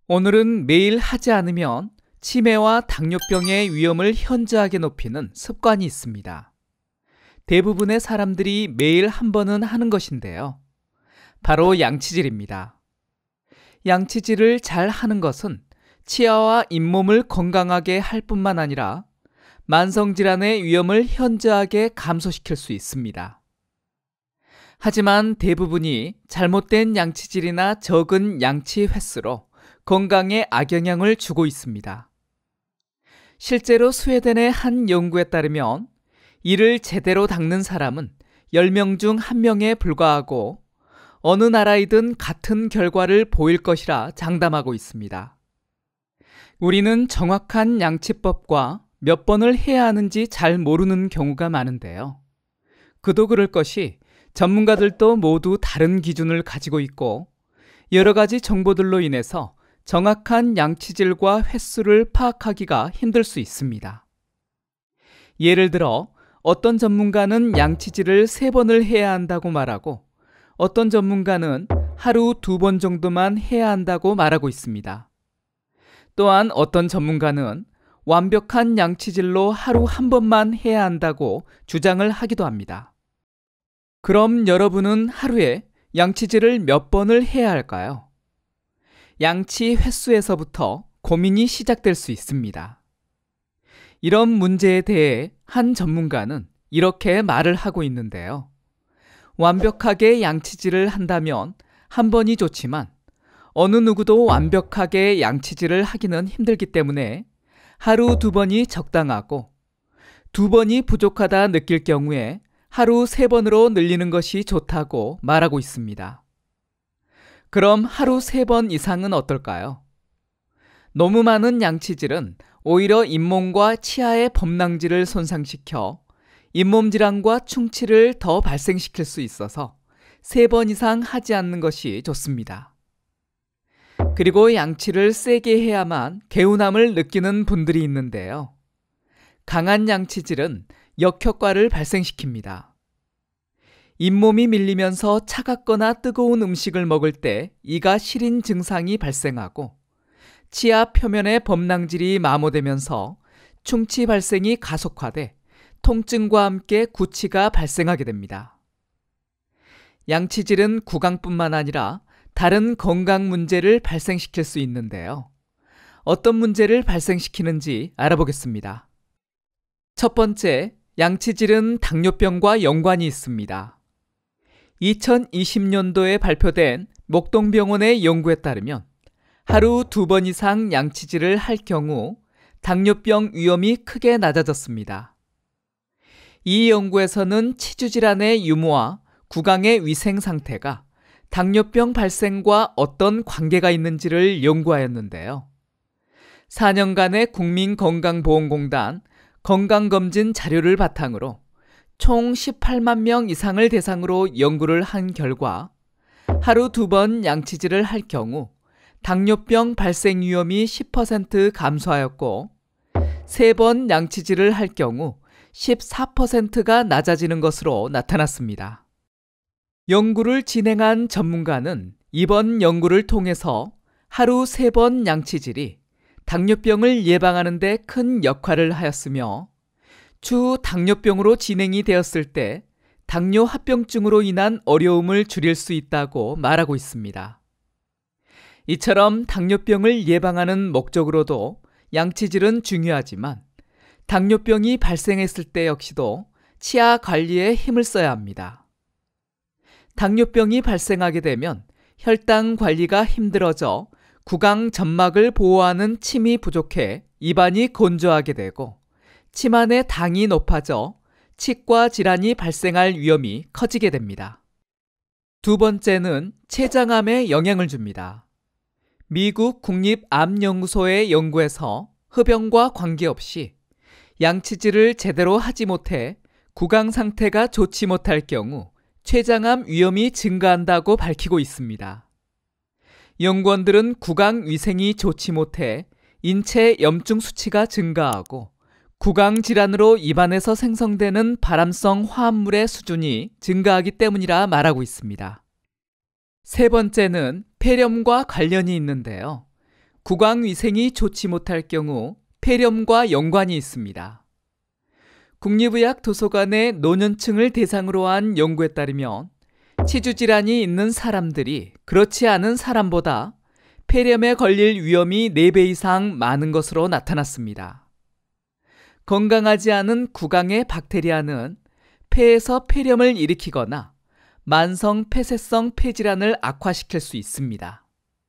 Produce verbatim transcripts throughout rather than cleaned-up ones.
오늘은 매일 하지 않으면 치매와 당뇨병의 위험을 현저하게 높이는 습관이 있습니다. 대부분의 사람들이 매일 한 번은 하는 것인데요. 바로 양치질입니다. 양치질을 잘 하는 것은 치아와 잇몸을 건강하게 할 뿐만 아니라 만성질환의 위험을 현저하게 감소시킬 수 있습니다. 하지만 대부분이 잘못된 양치질이나 적은 양치 횟수로 건강에 악영향을 주고 있습니다. 실제로 스웨덴의 한 연구에 따르면 이를 제대로 닦는 사람은 열 명 중 한 명에 불과하고 어느 나라이든 같은 결과를 보일 것이라 장담하고 있습니다. 우리는 정확한 양치법과 몇 번을 해야 하는지 잘 모르는 경우가 많은데요. 그도 그럴 것이 전문가들도 모두 다른 기준을 가지고 있고 여러 가지 정보들로 인해서 정확한 양치질과 횟수를 파악하기가 힘들 수 있습니다. 예를 들어 어떤 전문가는 양치질을 세 번을 해야 한다고 말하고 어떤 전문가는 하루 두 번 정도만 해야 한다고 말하고 있습니다. 또한 어떤 전문가는 완벽한 양치질로 하루 한 번만 해야 한다고 주장을 하기도 합니다. 그럼 여러분은 하루에 양치질을 몇 번을 해야 할까요? 양치 횟수에서부터 고민이 시작될 수 있습니다. 이런 문제에 대해 한 전문가는 이렇게 말을 하고 있는데요. 완벽하게 양치질을 한다면 한 번이 좋지만 어느 누구도 완벽하게 양치질을 하기는 힘들기 때문에 하루 두 번이 적당하고 두 번이 부족하다 느낄 경우에 하루 세 번으로 늘리는 것이 좋다고 말하고 있습니다. 그럼 하루 세 번 이상은 어떨까요? 너무 많은 양치질은 오히려 잇몸과 치아의 범랑질을 손상시켜 잇몸 질환과 충치를 더 발생시킬 수 있어서 세 번 이상 하지 않는 것이 좋습니다. 그리고 양치를 세게 해야만 개운함을 느끼는 분들이 있는데요. 강한 양치질은 역효과를 발생시킵니다. 잇몸이 밀리면서 차갑거나 뜨거운 음식을 먹을 때 이가 시린 증상이 발생하고 치아 표면의 범랑질이 마모되면서 충치 발생이 가속화돼 통증과 함께 구취가 발생하게 됩니다. 양치질은 구강뿐만 아니라 다른 건강 문제를 발생시킬 수 있는데요. 어떤 문제를 발생시키는지 알아보겠습니다. 첫 번째, 양치질은 당뇨병과 연관이 있습니다. 이천이십 년도에 발표된 목동병원의 연구에 따르면 하루 두 번 이상 양치질을 할 경우 당뇨병 위험이 크게 낮아졌습니다. 이 연구에서는 치주질환의 유무와 구강의 위생 상태가 당뇨병 발생과 어떤 관계가 있는지를 연구하였는데요. 사 년간의 국민건강보험공단 건강검진 자료를 바탕으로 총 십팔만 명 이상을 대상으로 연구를 한 결과 하루 두 번 양치질을 할 경우 당뇨병 발생 위험이 십 퍼센트 감소하였고 세 번 양치질을 할 경우 십사 퍼센트가 낮아지는 것으로 나타났습니다. 연구를 진행한 전문가는 이번 연구를 통해서 하루 세 번 양치질이 당뇨병을 예방하는 데 큰 역할을 하였으며 추후 당뇨병으로 진행이 되었을 때 당뇨 합병증으로 인한 어려움을 줄일 수 있다고 말하고 있습니다. 이처럼 당뇨병을 예방하는 목적으로도 양치질은 중요하지만 당뇨병이 발생했을 때 역시도 치아 관리에 힘을 써야 합니다. 당뇨병이 발생하게 되면 혈당 관리가 힘들어져 구강 점막을 보호하는 침이 부족해 입안이 건조하게 되고 침 안에 당이 높아져 치과 질환이 발생할 위험이 커지게 됩니다. 두 번째는 췌장암에 영향을 줍니다. 미국 국립암연구소의 연구에서 흡연과 관계없이 양치질을 제대로 하지 못해 구강 상태가 좋지 못할 경우 췌장암 위험이 증가한다고 밝히고 있습니다. 연구원들은 구강 위생이 좋지 못해 인체 염증 수치가 증가하고 구강 질환으로 입안에서 생성되는 발암성 화합물의 수준이 증가하기 때문이라 말하고 있습니다. 세 번째는 폐렴과 관련이 있는데요. 구강위생이 좋지 못할 경우 폐렴과 연관이 있습니다. 국립의학 도서관의 노년층을 대상으로 한 연구에 따르면 치주질환이 있는 사람들이 그렇지 않은 사람보다 폐렴에 걸릴 위험이 네 배 이상 많은 것으로 나타났습니다. 건강하지 않은 구강의 박테리아는 폐에서 폐렴을 일으키거나 만성 폐쇄성 폐질환을 악화시킬 수 있습니다.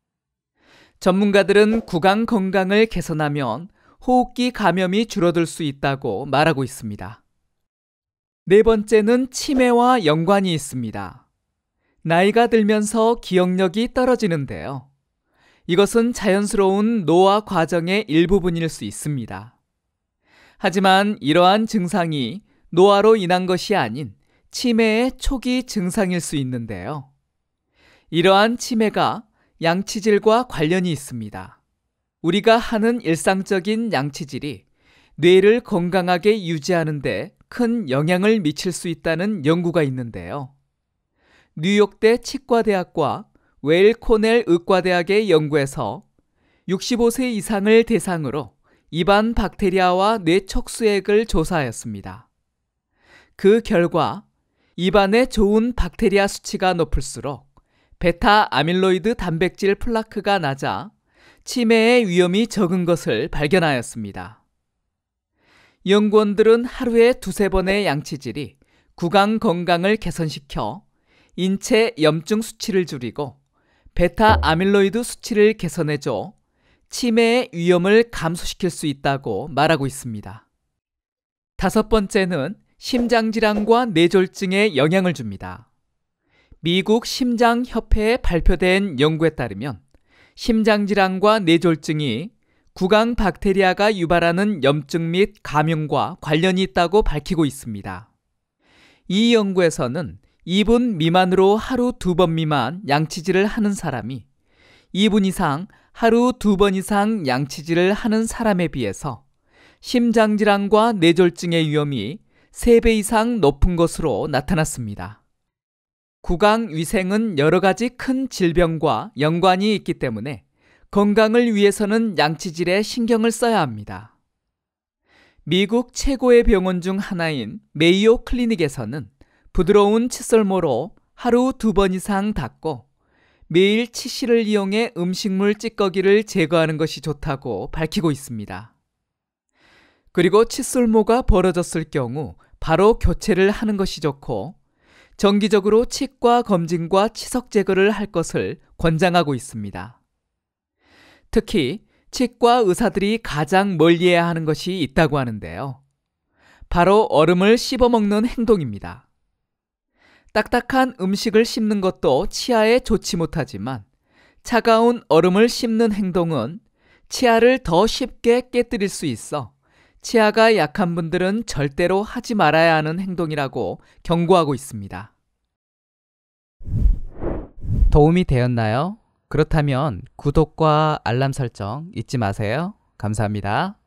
전문가들은 구강 건강을 개선하면 호흡기 감염이 줄어들 수 있다고 말하고 있습니다. 네 번째는 치매와 연관이 있습니다. 나이가 들면서 기억력이 떨어지는데요. 이것은 자연스러운 노화 과정의 일부분일 수 있습니다. 하지만 이러한 증상이 노화로 인한 것이 아닌 치매의 초기 증상일 수 있는데요. 이러한 치매가 양치질과 관련이 있습니다. 우리가 하는 일상적인 양치질이 뇌를 건강하게 유지하는 데 큰 영향을 미칠 수 있다는 연구가 있는데요. 뉴욕대 치과대학과 웨일 코넬 의과대학의 연구에서 육십오 세 이상을 대상으로 입안 박테리아와 뇌 척수액을 조사하였습니다. 그 결과 입안에 좋은 박테리아 수치가 높을수록 베타 아밀로이드 단백질 플라크가 낮아 치매의 위험이 적은 것을 발견하였습니다. 연구원들은 하루에 두세 번의 양치질이 구강 건강을 개선시켜 인체 염증 수치를 줄이고 베타 아밀로이드 수치를 개선해줘 치매의 위험을 감소시킬 수 있다고 말하고 있습니다. 다섯 번째는 심장질환과 뇌졸중에 영향을 줍니다. 미국 심장협회에 발표된 연구에 따르면 심장질환과 뇌졸중이 구강 박테리아가 유발하는 염증 및 감염과 관련이 있다고 밝히고 있습니다. 이 연구에서는 이 분 미만으로 하루 두 번 미만 양치질을 하는 사람이 이 분 이상 하루 두 번 이상 양치질을 하는 사람에 비해서 심장질환과 뇌졸중의 위험이 세 배 이상 높은 것으로 나타났습니다. 구강위생은 여러 가지 큰 질병과 연관이 있기 때문에 건강을 위해서는 양치질에 신경을 써야 합니다. 미국 최고의 병원 중 하나인 메이오 클리닉에서는 부드러운 칫솔모로 하루 두 번 이상 닦고 매일 치실을 이용해 음식물 찌꺼기를 제거하는 것이 좋다고 밝히고 있습니다. 그리고 칫솔모가 벌어졌을 경우 바로 교체를 하는 것이 좋고 정기적으로 치과 검진과 치석 제거를 할 것을 권장하고 있습니다. 특히 치과 의사들이 가장 멀리해야 하는 것이 있다고 하는데요. 바로 얼음을 씹어먹는 행동입니다. 딱딱한 음식을 씹는 것도 치아에 좋지 못하지만 차가운 얼음을 씹는 행동은 치아를 더 쉽게 깨뜨릴 수 있어 치아가 약한 분들은 절대로 하지 말아야 하는 행동이라고 경고하고 있습니다. 도움이 되었나요? 그렇다면 구독과 알람 설정 잊지 마세요. 감사합니다.